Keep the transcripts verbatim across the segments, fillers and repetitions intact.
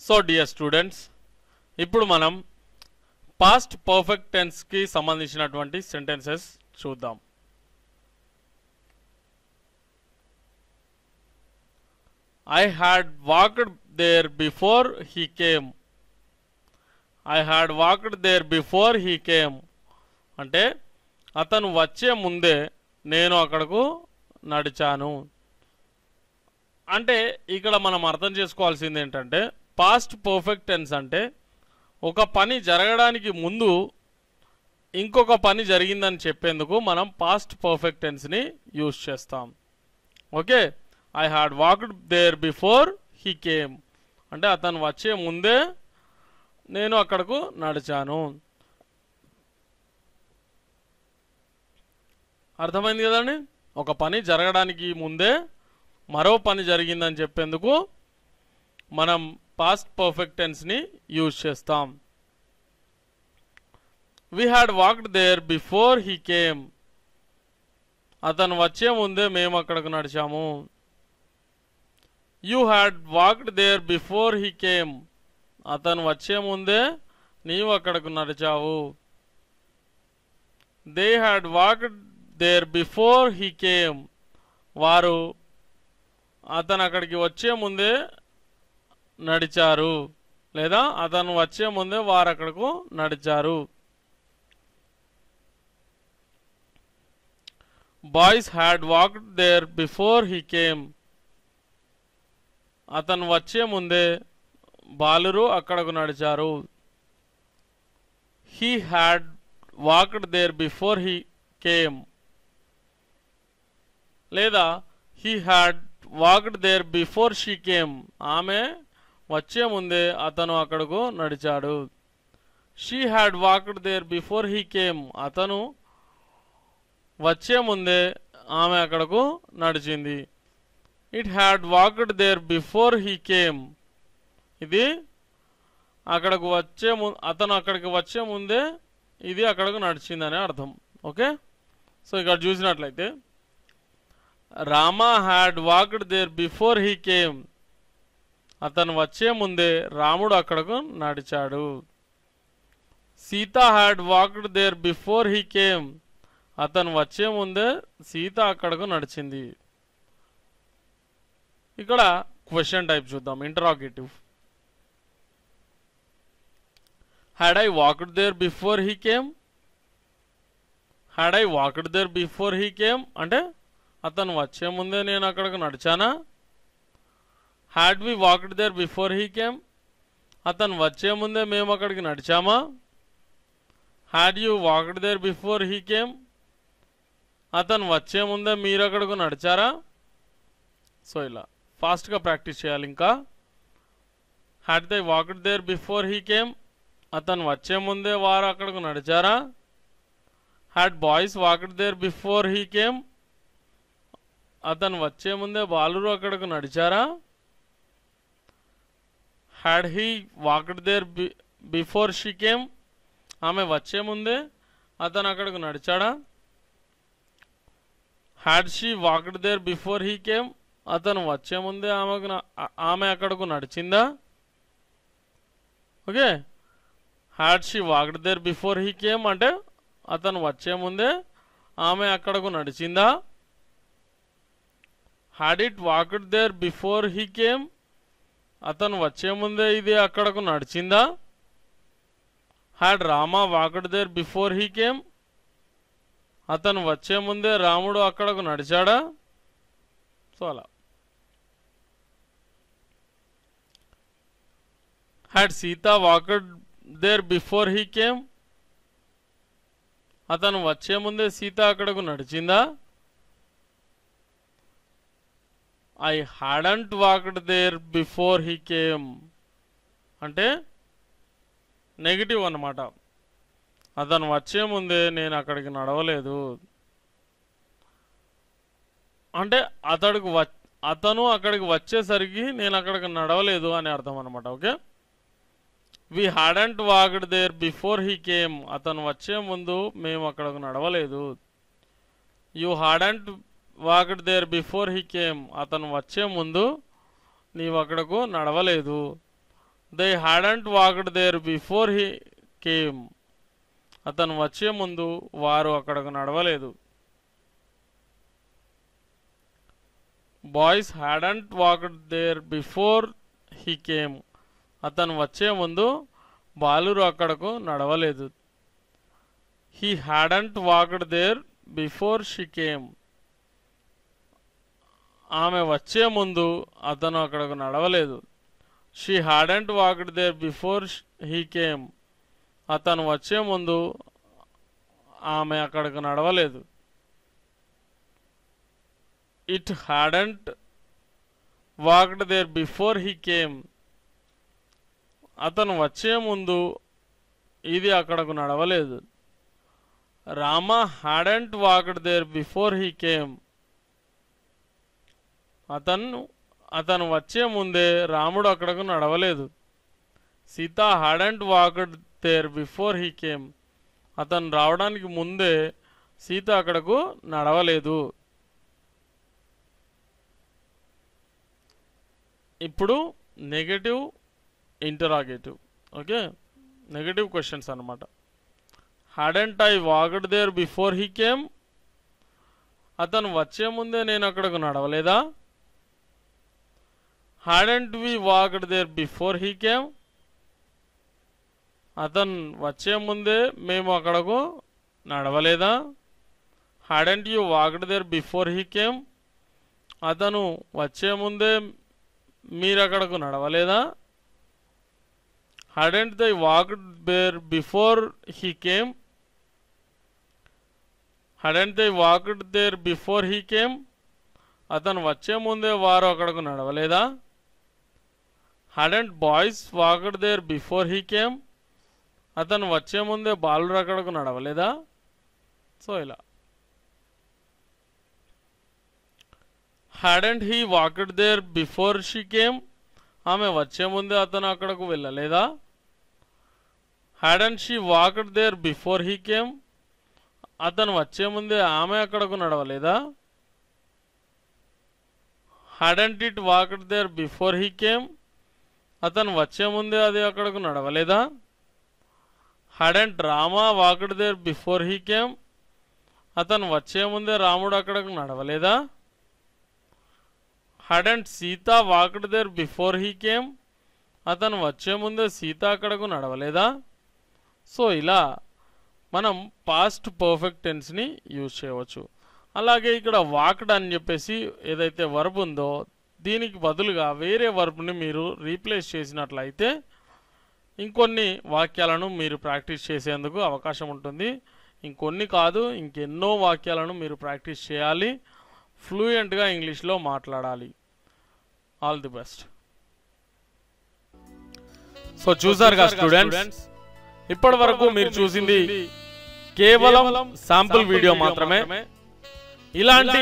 So dear students, ఇప్పుడు మనం past perfect tense కి సంబంధించినటువంటి సెంటెన్సెస్ చూద్దాం. I had walked there before he came. I had walked there before he came. అంటే అతను వచ్చే ముందే నేను అక్కడకు నడిచాను. అంటే ఇక్కడ మనం అర్థం చేసుకోవాల్సింది ఏంటంటే, పాస్ట్ పర్ఫెక్ట్ టెన్స్ అంటే ఒక పని జరగడానికి ముందు ఇంకొక పని జరిగిందని చెప్పేందుకు మనం పాస్ట్ పర్ఫెక్ట్ టెన్స్ని యూజ్ చేస్తాం. Okay, I had walked there before he came అంటే అతను వచ్చే ముందే నేను అక్కడకు నడిచాను. అర్థమైంది కదండి? ఒక పని జరగడానికి ముందే మరో పని జరిగిందని చెప్పేందుకు మనం పాస్ట్ పర్ఫెక్ట్ టెన్స్ని యూజ్ చేస్తాం. We had walked there before he came అతను వచ్చే ముందే మేము అక్కడకు నడిచాము. You had walked there before he came అతను వచ్చే ముందే నీవు అక్కడకు నడిచావు. They had walked there before he came వారు అతను అక్కడికి వచ్చే ముందే నడిచారు, లేదా అతను వచ్చే ముందే వారు అక్కడకు నడిచారు. Boys had walked there before he came అతను వచ్చే ముందే బాలురు అక్కడకు నడిచారు. He had walked there before he came లేదా he had walked there before she came ఆమె వచ్చే ముందే అతను అక్కడకు నడిచాడు. She had walked there before he came అతను వచ్చే ముందే ఆమె అక్కడకు నడిచింది. It had walked there before he came ఇది అక్కడకు వచ్చే ము అతను అక్కడికి వచ్చే ముందే ఇది అక్కడకు నడిచిందనే అర్థం. ఓకే, సో ఇక్కడ చూసినట్లయితే Rama had walked there before he came అతను వచ్చే ముందే రాముడు అక్కడకు నడిచాడు. Sita had walked there before he came అతను వచ్చే ముందే సీత అక్కడకు నడిచింది. ఇక్కడ క్వశ్చన్ టైప్ చూద్దాం, interrogative. Had I walked there before he came had I walked there before he came అంటే అతను వచ్చే ముందే నేను అక్కడికి నడిచానా? Had we walked there before he came అతను వచ్చే ముందే మేము అక్కడికి నడిచామా? Had you walked there before he came అతను వచ్చే ముందే మీరు అక్కడికి నడిచారా? సో ఇలా ఫాస్ట్గా ప్రాక్టీస్ చేయాలి. ఇంకా had they walked there before he came అతను వచ్చే ముందే వారు అక్కడికి నడిచారా? Had boys walked there before he came అతను వచ్చే ముందే బాలురు అక్కడికి నడిచారా? Had he walked there before she came ఆమె వచ్చే ముందే అతను అక్కడికి నడిచాడా? Had she walked there before he came అతను వచ్చే ముందే ఆమెకు ఆమె అక్కడకు నడిచిందా? Okay, had she walked there before he came అంటే అతను వచ్చే ముందే ఆమె అక్కడకు నడిచిందా? Had it walked there before he came అతను వచ్చే ముందే ఇది అక్కడకు నడిచిందా? Had Rama walked there before he came అతను వచ్చే ముందే రాముడు అక్కడకు నడిచాడా? సో అలా. Had Sita walked there before he came అతను వచ్చే ముందే సీత అక్కడకు నడిచిందా? I hadn't walked there before he came అంటే నెగిటివ్ అన్నమాట. అతను వచ్చే ముందే నేను అక్కడికి నడవలేదు అంటే అతడికి వ అతను అక్కడికి వచ్చేసరికి నేను అక్కడికి నడవలేదు అని అర్థం అనమాట. Okay, we hadn't walked there before he came అతను వచ్చే ముందు మేము అక్కడికి నడవలేదు. You hadn't walked there before he came అతను వచ్చే ముందు నీవు అక్కడకు నడవలేదు. They hadn't walked there before he came. అతను వచ్చే ముందు వారు అక్కడకు నడవలేదు. Boys hadn't walked there before he came. అతను వచ్చే ముందు బాలురు అక్కడకు నడవలేదు. He hadn't walked there before she came. ఆమె వచ్చే ముందు అతను అక్కడకు నడవలేదు. She hadn't walked there before he came. అతను వచ్చే ముందు ఆమె అక్కడకు నడవలేదు. It hadn't walked there before he came. అతను వచ్చే ముందు ఇది అక్కడకు నడవలేదు. Rama hadn't walked there before he came. అతను అతను వచ్చే ముందే రాముడు అక్కడకు నడవలేదు. Sita hadn't walked there before he came. అతను రావడానికి ముందే సీత అక్కడకు నడవలేదు. ఇప్పుడు negative interrogative. Okay, negative questions అన్నమాట. Hadn't I walked there before he came. అతను వచ్చే ముందే నేను అక్కడకు నడవలేదా? Hadn't we walked there before he came. అతను వచ్చే ముందే మేము అక్కడకు నడవలేదా? Hadn't you walked there before he came. అతను వచ్చే ముందే మీరు అక్కడకు నడవలేదా? Hadn't they walked there before he came. Hadn't they walked there before he came. అతను వచ్చే ముందే వారు అక్కడకు నడవలేదా? Hadn't boys walked there before he came. అతను వచ్చే ముందే బాలురు అక్కడకు నడవలేదా? సో ఇలా. Hadn't he walked there before she came. ఆమె వచ్చే ముందే అతను అక్కడకు వెళ్ళలేదా? Hadn't she walked there before he came. అతను వచ్చే ముందే ఆమె అక్కడకు నడవలేదా? Hadn't it walked there before he came. అతను వచ్చే ముందే అది అక్కడకు నడవలేదా? Hadn't Rama walked there before he came. అతను వచ్చే ముందే రాముడు అక్కడకు నడవలేదా? Hadn't Sita walked there before he came. అతను వచ్చే ముందే సీత అక్కడకు నడవలేదా? సో ఇలా మనం పాస్ట్ పర్ఫెక్ట్ టెన్స్ని యూజ్ చేయవచ్చు. అలాగే ఇక్కడ వాక్డ్ అని చెప్పేసి ఏదైతే వర్బ్ ఉందో దీనికి బదులుగా వేరే వర్బ్ని మీరు రీప్లేస్ చేసినట్లయితే ఇంకొన్ని వాక్యాలను మీరు ప్రాక్టీస్ చేసేందుకు అవకాశం ఉంటుంది. ఇంకొన్ని కాదు, ఇంకెన్నో వాక్యాలను మీరు ప్రాక్టీస్ చేయాలి. ఫ్లూయెంట్గా ఇంగ్లీష్లో మాట్లాడాలి. All the best. సో చూసారుగా స్టూడెంట్స్, ఇప్పటి వరకు మీరు చూసింది కేవలం శాంపుల్ వీడియో మాత్రమే. ఇలాంటి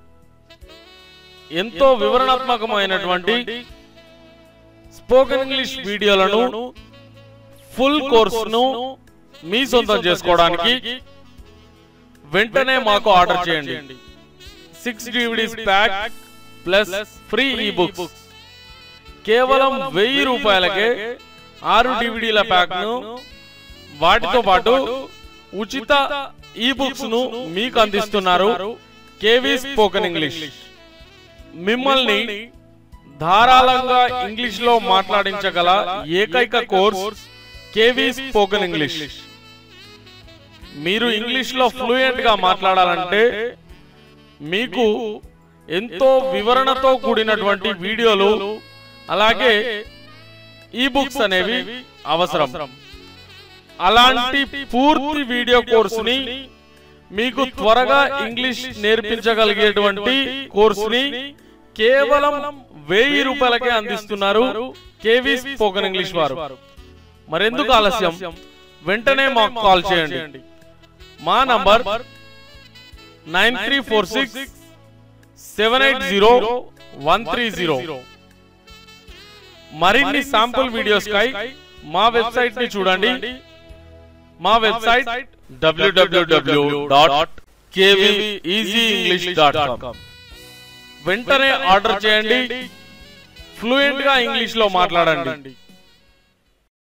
ఎంతో వివరణాత్మకమైనటువంటి స్పోకెన్ ఇంగ్లీష్ వీడియోలను ఫుల్ కోర్సును మీ సొంతం చేసుకోవడానికి వెంటనే మాకు ఆర్డర్ చేయండి. Six DVDs pack plus free e books కేవలం వెయ్యి రూపాయలకే ఆరు డివిడీల ప్యాక్ ను వాటితో పాటు ఉచిత ఈ బుక్స్ ను మీకు అందిస్తున్నారు కేవీ స్పోకెన్ ఇంగ్లీష్. మిమ్మల్ని ధారాళంగా ఇంగ్లీష్ లో మాట్లాడించగల ఏకైక కోర్స్ కేవీ స్పోకెన్ ఇంగ్లీష్. మీరు ఇంగ్లీష్ లో ఫ్లూయెంట్ గా మాట్లాడాలంటే మీకు ఎంతో వివరణతో కూడినటువంటి వీడియోలు అలాగే ఈ బుక్స్ అనేవి అవసరం. అలాంటి పూర్తి వీడియో కోర్సుని మీకు త్వరగా ఇంగ్లీష్ నేర్పించగలిగేటువంటి కోర్సుని కేవలం వెయ్యి రూపాయలకే అందిస్తున్నారు కేవీ స్పోకెన్ ఇంగ్లీష్ వారు. మరెందుకు ఆలస్యం, వెంటనే మాకు కాల్ చేయండి. మా number nine three four six seven eight zero one three zero. మరిన్ని శాంపుల్ వీడియోస్ కై మా వెబ్సైట్ ని చూడండి. మా website W W W dot KV easy English dot com. వెంటనే ఆర్డర్ చేయండి, ఫ్లూయెంట్ గా ఇంగ్లీష్ లో మాట్లాడండి.